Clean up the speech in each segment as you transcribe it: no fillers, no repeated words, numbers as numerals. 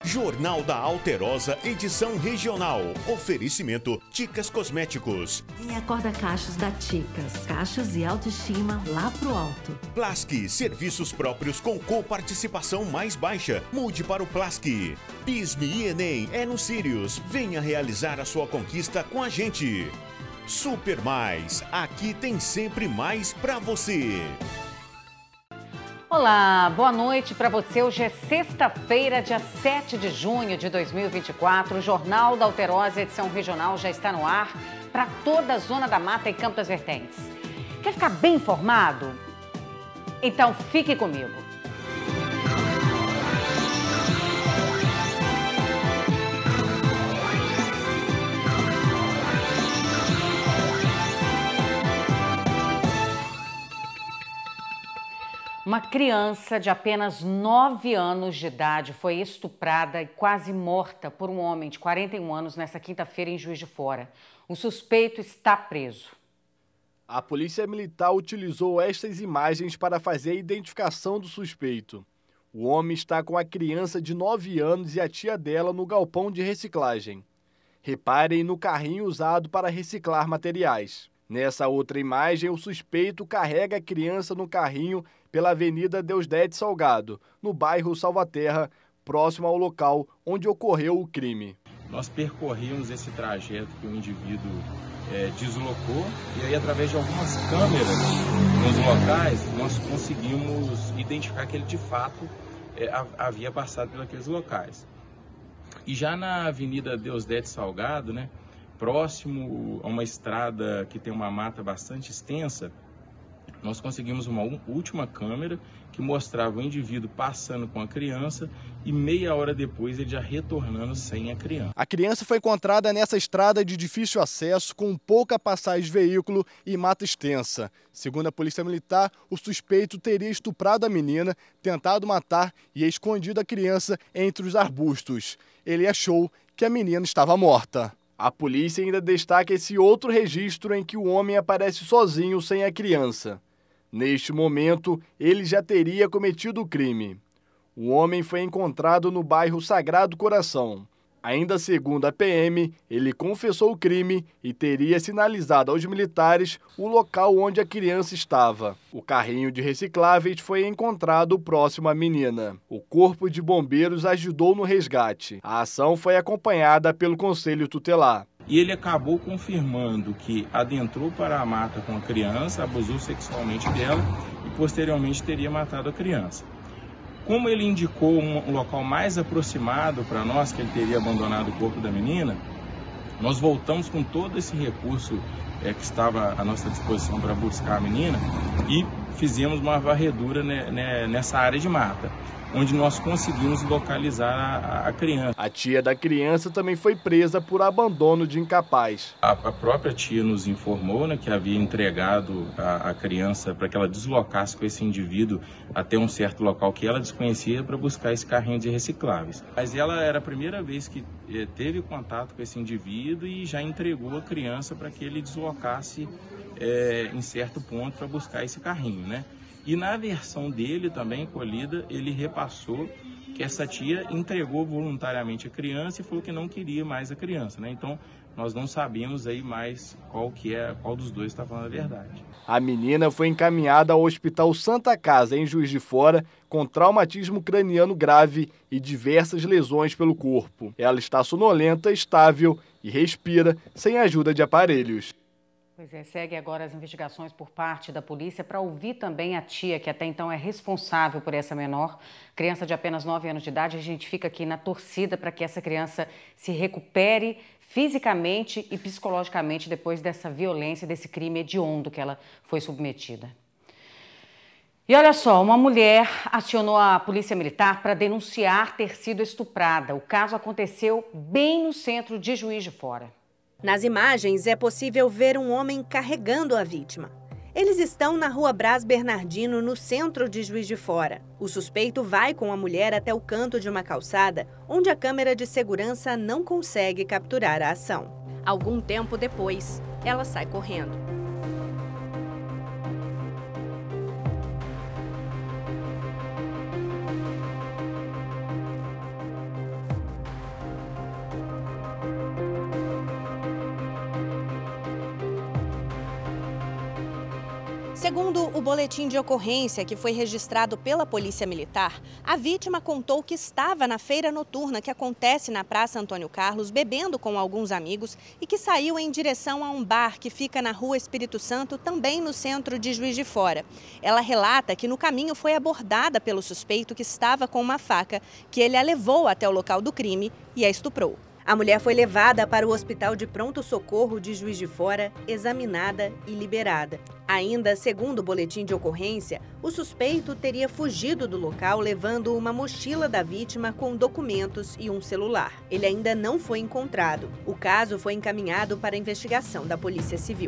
Jornal da Alterosa, edição regional. Oferecimento Ticas Cosméticos. Quem acorda cachos da Ticas. Cachos e autoestima lá pro alto. Plask, serviços próprios com coparticipação mais baixa. Mude para o Plask. PISME e Enem é no Sirius. Venha realizar a sua conquista com a gente. Super Mais, aqui tem sempre mais pra você. Olá, boa noite para você. Hoje é sexta-feira, dia 7 de junho de 2024. O Jornal da Alterosa, edição regional, já está no ar para toda a Zona da Mata e Campo das Vertentes. Quer ficar bem informado? Então fique comigo. Uma criança de apenas 9 anos de idade foi estuprada e quase morta por um homem de 41 anos nesta quinta-feira em Juiz de Fora. O suspeito está preso. A polícia militar utilizou estas imagens para fazer a identificação do suspeito. O homem está com a criança de 9 anos e a tia dela no galpão de reciclagem. Reparem no carrinho usado para reciclar materiais. Nessa outra imagem, o suspeito carrega a criança no carrinho pela Avenida Deusdedit Salgado, no bairro Salvaterra, próximo ao local onde ocorreu o crime. Nós percorremos esse trajeto que o indivíduo deslocou e aí, através de algumas câmeras nos locais, nós conseguimos identificar que ele de fato havia passado por aqueles locais. E já na Avenida Deusdedit Salgado, próximo a uma estrada que tem uma mata bastante extensa, nós conseguimos uma última câmera que mostrava o indivíduo passando com a criança e meia hora depois ele já retornando sem a criança. A criança foi encontrada nessa estrada de difícil acesso, com pouca passagem de veículo e mata extensa. Segundo a Polícia Militar, o suspeito teria estuprado a menina, tentado matar e escondido a criança entre os arbustos. Ele achou que a menina estava morta. A polícia ainda destaca esse outro registro em que o homem aparece sozinho sem a criança. Neste momento, ele já teria cometido o crime. O homem foi encontrado no bairro Sagrado Coração. Ainda segundo a PM, ele confessou o crime e teria sinalizado aos militares o local onde a criança estava. O carrinho de recicláveis foi encontrado próximo à menina. O Corpo de Bombeiros ajudou no resgate. A ação foi acompanhada pelo Conselho Tutelar. E ele acabou confirmando que adentrou para a mata com a criança, abusou sexualmente dela e posteriormente teria matado a criança. Como ele indicou um local mais aproximado para nós, que ele teria abandonado o corpo da menina, nós voltamos com todo esse recurso que estava à nossa disposição para buscar a menina e fizemos uma varredura nessa área de mata, onde nós conseguimos localizar a criança. A tia da criança também foi presa por abandono de incapaz. A própria tia nos informou que havia entregado a criança para que ela deslocasse com esse indivíduo até um certo local que ela desconhecia para buscar esse carrinho de recicláveis. Mas ela era a primeira vez que teve contato com esse indivíduo e já entregou a criança para que ele deslocasse em certo ponto para buscar esse carrinho, E na versão dele também colhida, ele repassou que essa tia entregou voluntariamente a criança e falou que não queria mais a criança, Então, nós não sabemos aí mais qual dos dois está falando a verdade. A menina foi encaminhada ao Hospital Santa Casa, em Juiz de Fora, com traumatismo craniano grave e diversas lesões pelo corpo. Ela está sonolenta, estável e respira sem ajuda de aparelhos. Pois é, segue agora as investigações por parte da polícia para ouvir também a tia, que até então é responsável por essa menor, criança de apenas 9 anos de idade. A gente fica aqui na torcida para que essa criança se recupere fisicamente e psicologicamente depois dessa violência, desse crime hediondo que ela foi submetida. E olha só, uma mulher acionou a polícia militar para denunciar ter sido estuprada. O caso aconteceu bem no centro de Juiz de Fora. Nas imagens é possível ver um homem carregando a vítima. Eles estão na Rua Brás Bernardino, no centro de Juiz de Fora. O suspeito vai com a mulher até o canto de uma calçada, onde a câmera de segurança não consegue capturar a ação. Algum tempo depois, ela sai correndo. Segundo o boletim de ocorrência que foi registrado pela Polícia Militar, a vítima contou que estava na feira noturna que acontece na Praça Antônio Carlos, bebendo com alguns amigos e que saiu em direção a um bar que fica na Rua Espírito Santo, também no centro de Juiz de Fora. Ela relata que no caminho foi abordada pelo suspeito que estava com uma faca, que ele a levou até o local do crime e a estuprou. A mulher foi levada para o Hospital de Pronto-Socorro de Juiz de Fora, examinada e liberada. Ainda segundo o boletim de ocorrência, o suspeito teria fugido do local levando uma mochila da vítima com documentos e um celular. Ele ainda não foi encontrado. O caso foi encaminhado para a investigação da Polícia Civil.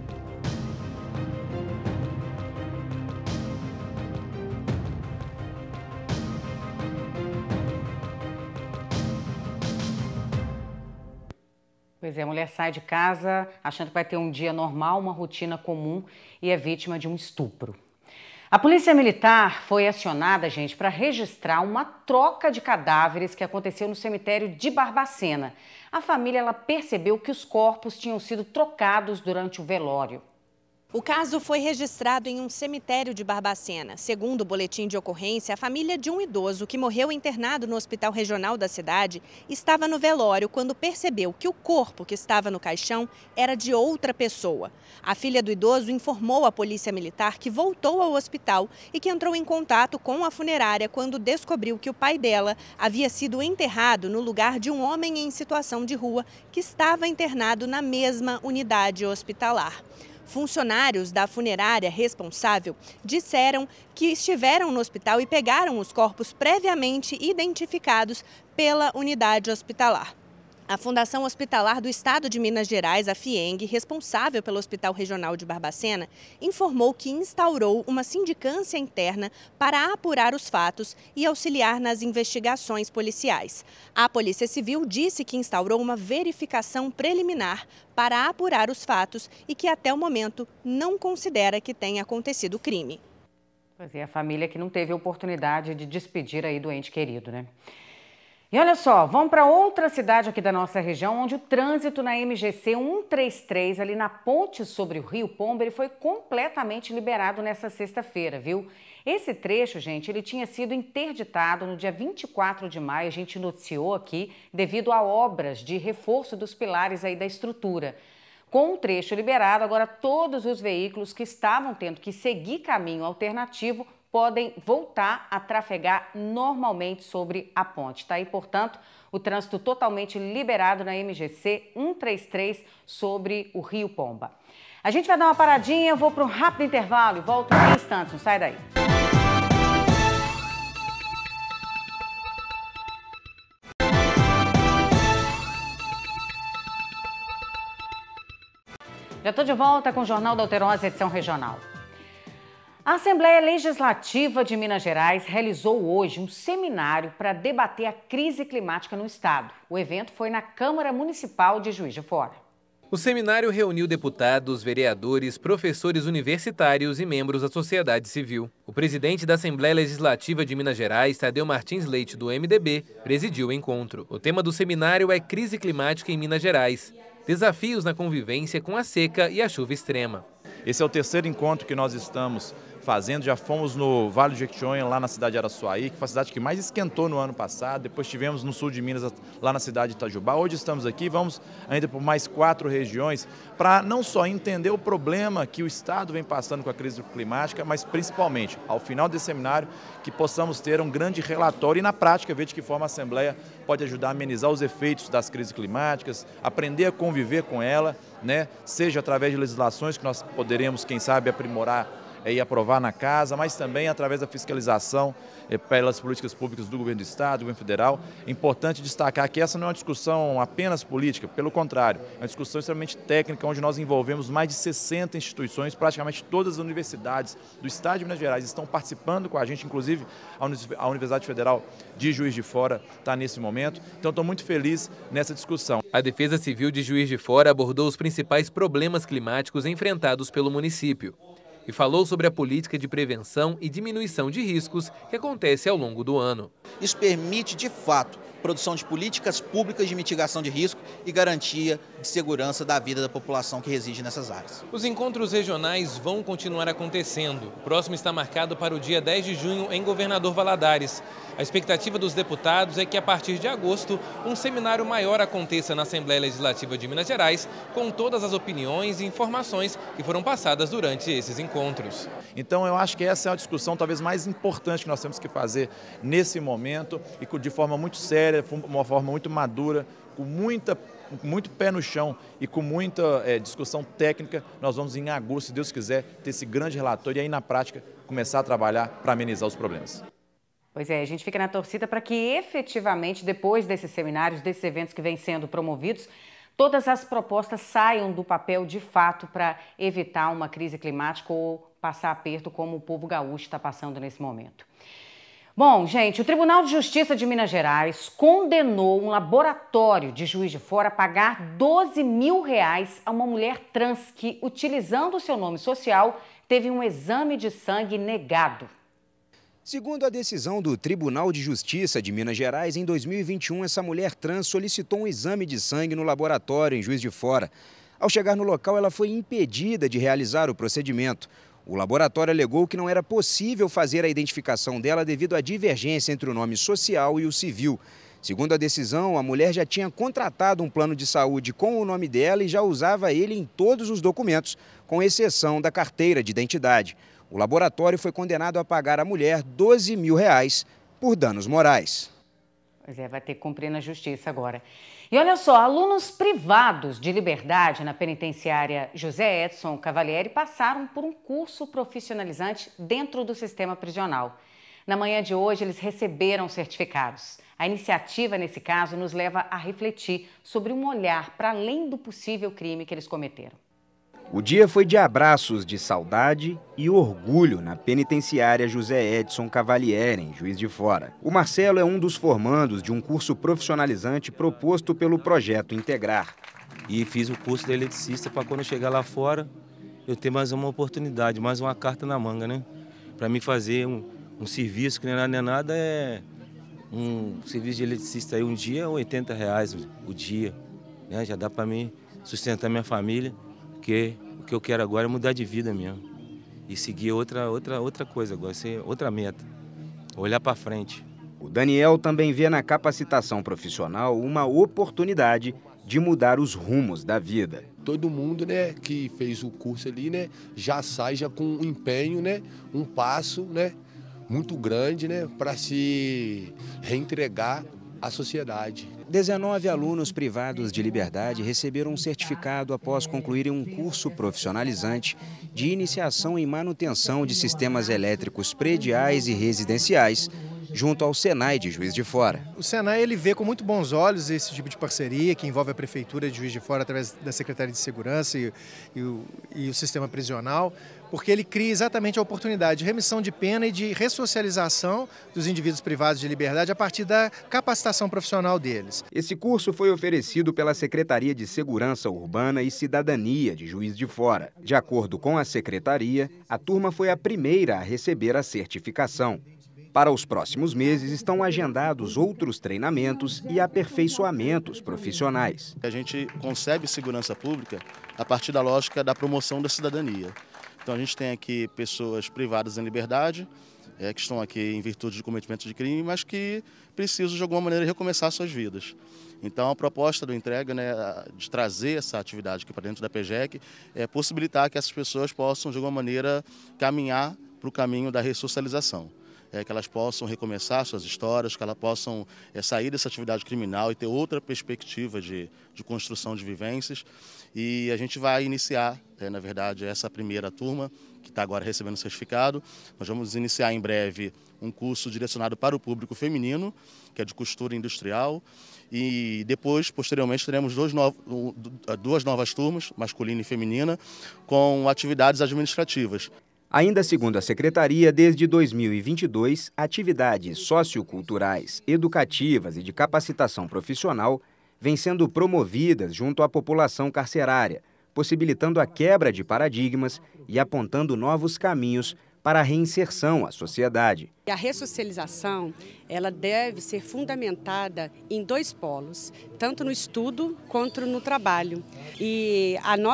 Pois é, a mulher sai de casa achando que vai ter um dia normal, uma rotina comum e é vítima de um estupro. A Polícia Militar foi acionada, gente, para registrar uma troca de cadáveres que aconteceu no cemitério de Barbacena. A família ela percebeu que os corpos tinham sido trocados durante o velório. O caso foi registrado em um cemitério de Barbacena. Segundo o boletim de ocorrência, a família de um idoso que morreu internado no hospital regional da cidade estava no velório quando percebeu que o corpo que estava no caixão era de outra pessoa. A filha do idoso informou à Polícia Militar que voltou ao hospital e que entrou em contato com a funerária quando descobriu que o pai dela havia sido enterrado no lugar de um homem em situação de rua que estava internado na mesma unidade hospitalar. Funcionários da funerária responsável disseram que estiveram no hospital e pegaram os corpos previamente identificados pela unidade hospitalar. A Fundação Hospitalar do Estado de Minas Gerais, a FIENG, responsável pelo Hospital Regional de Barbacena, informou que instaurou uma sindicância interna para apurar os fatos e auxiliar nas investigações policiais. A Polícia Civil disse que instaurou uma verificação preliminar para apurar os fatos e que até o momento não considera que tenha acontecido o crime. Pois é, a família que não teve oportunidade de despedir aí do ente querido, né? E olha só, vamos para outra cidade aqui da nossa região, onde o trânsito na MGC 133, ali na ponte sobre o Rio Pomba, ele foi completamente liberado nessa sexta-feira, viu? Esse trecho, gente, ele tinha sido interditado no dia 24 de maio, a gente noticiou aqui, devido a obras de reforço dos pilares aí da estrutura. Com o trecho liberado, agora todos os veículos que estavam tendo que seguir caminho alternativo podem voltar a trafegar normalmente sobre a ponte. Tá aí, portanto, o trânsito totalmente liberado na MGC 133 sobre o Rio Pomba. A gente vai dar uma paradinha, eu vou para um rápido intervalo e volto em instantes, não sai daí. Já estou de volta com o Jornal da Alterosa, edição regional. A Assembleia Legislativa de Minas Gerais realizou hoje um seminário para debater a crise climática no estado. O evento foi na Câmara Municipal de Juiz de Fora. O seminário reuniu deputados, vereadores, professores universitários e membros da sociedade civil. O presidente da Assembleia Legislativa de Minas Gerais, Tadeu Martins Leite, do MDB, presidiu o encontro. O tema do seminário é crise climática em Minas Gerais. Desafios na convivência com a seca e a chuva extrema. Esse é o terceiro encontro que nós estamos fazendo. Já fomos no Vale do Jequitinhonha, lá na cidade de Araçuaí, que foi a cidade que mais esquentou no ano passado. Depois tivemos no sul de Minas, lá na cidade de Itajubá. Hoje estamos aqui, vamos ainda por mais 4 regiões, para não só entender o problema que o Estado vem passando com a crise climática, mas principalmente, ao final desse seminário, que possamos ter um grande relatório e, na prática, ver de que forma a Assembleia pode ajudar a amenizar os efeitos das crises climáticas, aprender a conviver com ela, né? Seja através de legislações que nós poderemos, quem sabe, aprimorar e aprovar na casa, mas também através da fiscalização pelas políticas públicas do governo do Estado, do governo federal. É importante destacar que essa não é uma discussão apenas política, pelo contrário, é uma discussão extremamente técnica, onde nós envolvemos mais de 60 instituições, praticamente todas as universidades do Estado de Minas Gerais estão participando com a gente, inclusive a Universidade Federal de Juiz de Fora está nesse momento, então estou muito feliz nessa discussão. A Defesa Civil de Juiz de Fora abordou os principais problemas climáticos enfrentados pelo município e falou sobre a política de prevenção e diminuição de riscos que acontece ao longo do ano. Isso permite, de fato, produção de políticas públicas de mitigação de risco e garantia de segurança da vida da população que reside nessas áreas. Os encontros regionais vão continuar acontecendo. O próximo está marcado para o dia 10 de junho em Governador Valadares. A expectativa dos deputados é que a partir de agosto um seminário maior aconteça na Assembleia Legislativa de Minas Gerais, com todas as opiniões e informações que foram passadas durante esses encontros. Então eu acho que essa é a discussão talvez mais importante que nós temos que fazer nesse momento e de forma muito séria, uma forma muito madura, com muito pé no chão e com muita discussão técnica. Nós vamos em agosto, se Deus quiser, ter esse grande relatório e aí na prática começar a trabalhar para amenizar os problemas. Pois é, a gente fica na torcida para que efetivamente, depois desses seminários, desses eventos que vêm sendo promovidos, todas as propostas saiam do papel de fato para evitar uma crise climática ou passar aperto como o povo gaúcho está passando nesse momento. Bom, gente, o Tribunal de Justiça de Minas Gerais condenou um laboratório de Juiz de Fora a pagar R$12 mil a uma mulher trans que, utilizando o seu nome social, teve um exame de sangue negado. Segundo a decisão do Tribunal de Justiça de Minas Gerais, em 2021, essa mulher trans solicitou um exame de sangue no laboratório em Juiz de Fora. Ao chegar no local, ela foi impedida de realizar o procedimento. O laboratório alegou que não era possível fazer a identificação dela devido à divergência entre o nome social e o civil. Segundo a decisão, a mulher já tinha contratado um plano de saúde com o nome dela e já usava ele em todos os documentos, com exceção da carteira de identidade. O laboratório foi condenado a pagar à mulher R$12 mil por danos morais. Pois é, vai ter que cumprir na justiça agora. E olha só, alunos privados de liberdade na penitenciária José Edson Cavalieri passaram por um curso profissionalizante dentro do sistema prisional. Na manhã de hoje, eles receberam certificados. A iniciativa, nesse caso, nos leva a refletir sobre um olhar para além do possível crime que eles cometeram. O dia foi de abraços de saudade e orgulho na penitenciária José Edson Cavalieri, em Juiz de Fora. O Marcelo é um dos formandos de um curso profissionalizante proposto pelo Projeto Integrar. E fiz o curso de eletricista para quando eu chegar lá fora, eu ter mais uma oportunidade, mais uma carta na manga, né? Para mim fazer um serviço que não é nada, é um serviço de eletricista aí um dia, R$80 o dia, né? Já dá para mim sustentar minha família. Porque o que eu quero agora é mudar de vida mesmo e seguir outra coisa agora, ser outra meta, olhar para frente. O Daniel também vê na capacitação profissional uma oportunidade de mudar os rumos da vida. Todo mundo, né, que fez o curso ali, né, já sai já com um empenho, né, um passo, né, muito grande, né, para se reentregar à sociedade. 19 alunos privados de liberdade receberam um certificado após concluírem um curso profissionalizante de iniciação em manutenção de sistemas elétricos prediais e residenciais, junto ao Senai de Juiz de Fora. O Senai ele vê com muito bons olhos esse tipo de parceria que envolve a Prefeitura de Juiz de Fora através da Secretaria de Segurança e o sistema prisional, porque ele cria exatamente a oportunidade de remissão de pena e de ressocialização dos indivíduos privados de liberdade a partir da capacitação profissional deles. Esse curso foi oferecido pela Secretaria de Segurança Urbana e Cidadania de Juiz de Fora. De acordo com a Secretaria, a turma foi a primeira a receber a certificação. Para os próximos meses estão agendados outros treinamentos e aperfeiçoamentos profissionais. A gente concebe segurança pública a partir da lógica da promoção da cidadania. Então a gente tem aqui pessoas privadas em liberdade, que estão aqui em virtude de cometimento de crime, mas que precisam de alguma maneira recomeçar suas vidas. Então a proposta do Entrega, né, de trazer essa atividade aqui para dentro da PGEC, é possibilitar que essas pessoas possam de alguma maneira caminhar para o caminho da ressocialização. Que elas possam recomeçar suas histórias, que elas possam sair dessa atividade criminal e ter outra perspectiva de construção de vivências. E a gente vai iniciar, na verdade, essa primeira turma, que está agora recebendo o certificado. Nós vamos iniciar em breve um curso direcionado para o público feminino, que é de costura industrial. E depois, posteriormente, teremos duas novas turmas, masculina e feminina, com atividades administrativas. Ainda segundo a Secretaria, desde 2022, atividades socioculturais, educativas e de capacitação profissional vêm sendo promovidas junto à população carcerária, possibilitando a quebra de paradigmas e apontando novos caminhos para a reinserção à sociedade. A ressocialização, ela deve ser fundamentada em 2 polos, tanto no estudo quanto no trabalho. E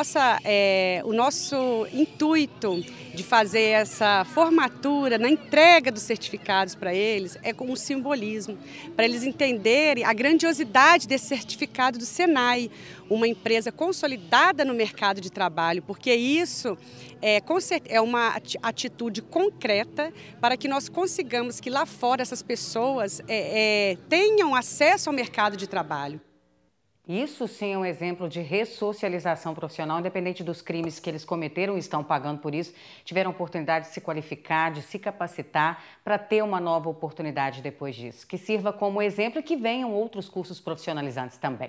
o nosso intuito de fazer essa formatura na entrega dos certificados para eles é com um simbolismo, para eles entenderem a grandiosidade desse certificado do Senai, uma empresa consolidada no mercado de trabalho, porque isso é uma atitude concreta para que nós consigamos que lá fora essas pessoas tenham acesso ao mercado de trabalho. Isso sim é um exemplo de ressocialização profissional, independente dos crimes que eles cometeram e estão pagando por isso, tiveram oportunidade de se qualificar, de se capacitar para ter uma nova oportunidade depois disso. Que sirva como exemplo e que venham outros cursos profissionalizantes também.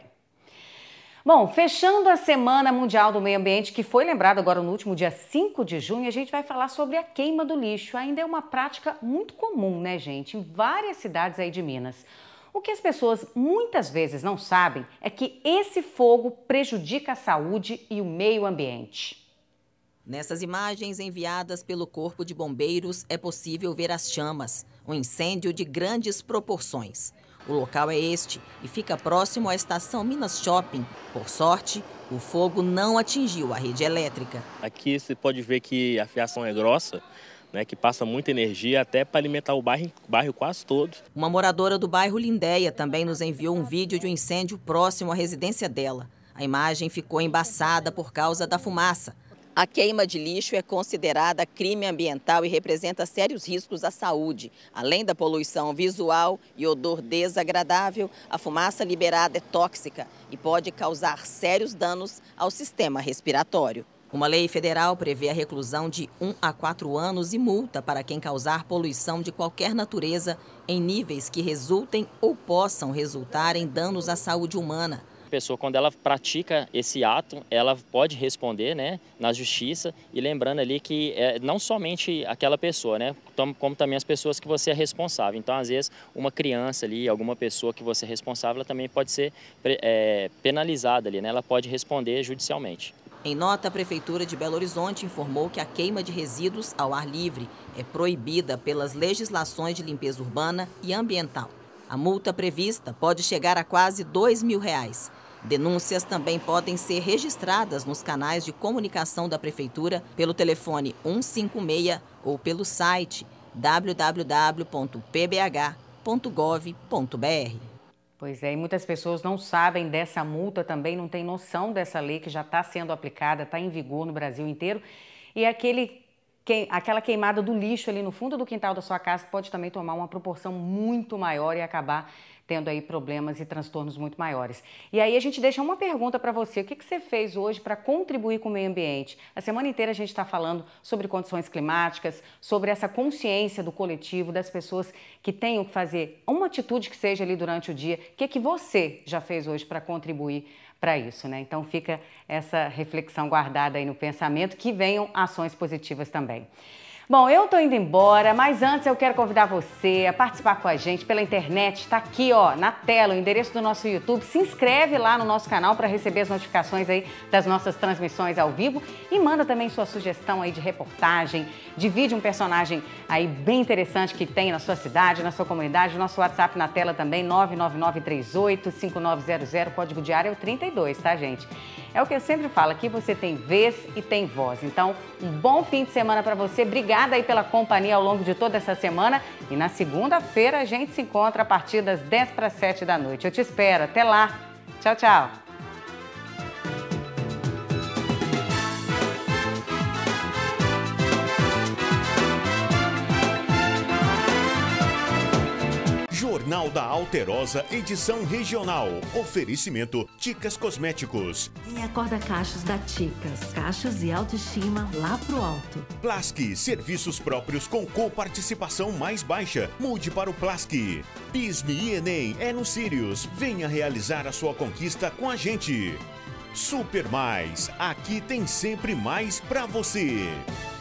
Bom, fechando a Semana Mundial do Meio Ambiente, que foi lembrado agora no último dia 5 de junho, a gente vai falar sobre a queima do lixo. Ainda é uma prática muito comum, né, gente, em várias cidades aí de Minas. O que as pessoas muitas vezes não sabem é que esse fogo prejudica a saúde e o meio ambiente. Nessas imagens enviadas pelo Corpo de Bombeiros é possível ver as chamas, um incêndio de grandes proporções. O local é este e fica próximo à estação Minas Shopping. Por sorte, o fogo não atingiu a rede elétrica. Aqui você pode ver que a fiação é grossa, né, que passa muita energia até para alimentar o bairro quase todo. Uma moradora do bairro Lindéia também nos enviou um vídeo de um incêndio próximo à residência dela. A imagem ficou embaçada por causa da fumaça. A queima de lixo é considerada crime ambiental e representa sérios riscos à saúde. Além da poluição visual e odor desagradável, a fumaça liberada é tóxica e pode causar sérios danos ao sistema respiratório. Uma lei federal prevê a reclusão de 1 a 4 anos e multa para quem causar poluição de qualquer natureza em níveis que resultem ou possam resultar em danos à saúde humana. A pessoa, quando ela pratica esse ato, ela pode responder, né, na justiça, e lembrando ali que não somente aquela pessoa, né, como também as pessoas que você é responsável. Então, às vezes, uma criança ali, alguma pessoa que você é responsável, ela também pode ser penalizada ali, né, ela pode responder judicialmente. Em nota, a Prefeitura de Belo Horizonte informou que a queima de resíduos ao ar livre é proibida pelas legislações de limpeza urbana e ambiental. A multa prevista pode chegar a quase R$2.000. Denúncias também podem ser registradas nos canais de comunicação da Prefeitura pelo telefone 156 ou pelo site www.pbh.gov.br. Pois é, e muitas pessoas não sabem dessa multa também, não têm noção dessa lei que já está sendo aplicada, está em vigor no Brasil inteiro. E aquela queimada do lixo ali no fundo do quintal da sua casa pode também tomar uma proporção muito maior e acabar tendo aí problemas e transtornos muito maiores. E aí a gente deixa uma pergunta para você: o que você fez hoje para contribuir com o meio ambiente? A semana inteira a gente está falando sobre condições climáticas, sobre essa consciência do coletivo, das pessoas que tenham que fazer uma atitude que seja ali durante o dia. O que você já fez hoje para contribuir para isso, né? Então fica essa reflexão guardada aí no pensamento, que venham ações positivas também. Bom, eu tô indo embora, mas antes eu quero convidar você a participar com a gente pela internet. Está aqui, ó, na tela, o endereço do nosso YouTube. Se inscreve lá no nosso canal para receber as notificações aí das nossas transmissões ao vivo e manda também sua sugestão aí de reportagem, divide um personagem aí bem interessante que tem na sua cidade, na sua comunidade. Nosso WhatsApp na tela também, 99938-5900, código diário é o 32, tá, gente? É o que eu sempre falo, aqui você tem vez e tem voz. Então, um bom fim de semana para você. Obrigada aí pela companhia ao longo de toda essa semana. E na segunda-feira a gente se encontra a partir das 10:50 da noite. Eu te espero. Até lá. Tchau, tchau. Jornal da Alterosa, edição regional. Oferecimento Ticas Cosméticos. E acorda cachos da Ticas. Cachos e autoestima lá pro alto. Plask, serviços próprios com coparticipação mais baixa. Mude para o Plask. PISME e Enem é no Sirius. Venha realizar a sua conquista com a gente. Super Mais, aqui tem sempre mais pra você.